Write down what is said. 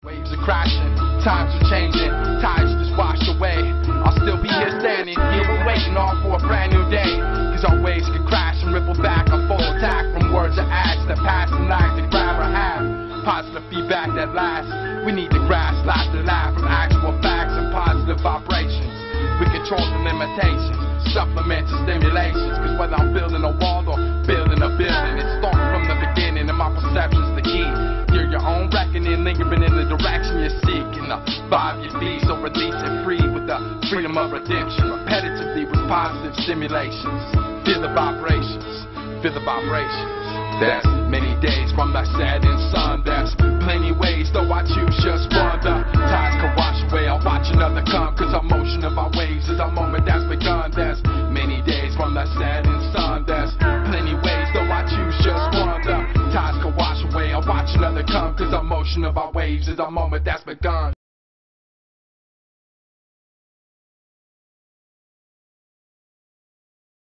Waves are crashing, times are changing, tides just washed away. I'll still be here standing, here waiting all for a brand new day. Cause our waves can crash and ripple back on full attack. From words of acts that pass and lag to grab or have positive feedback that lasts. We need to grasp, laugh to laugh from actual facts and positive vibrations. We control from limitations, supplements and stimulations. Cause whether I'm building a wall or building a building, it starts from the beginning and my perception's the key. You're your own reckoning, lingering in the direction you're seeking. The vibe you feed, so release it free with the freedom of redemption. Repetitively with positive stimulations. Feel the vibrations, feel the vibrations. There's many days from the setting sun. There's plenty ways, though I choose just one. The tides can wash away, I'll watch another come. Cause our motion of our waves is a moment that's begun. There's many days from the setting sun. There's plenty ways, though I choose just one. The tides can wash away, I'll watch another come. Cause our motion of our waves is a moment that's begun.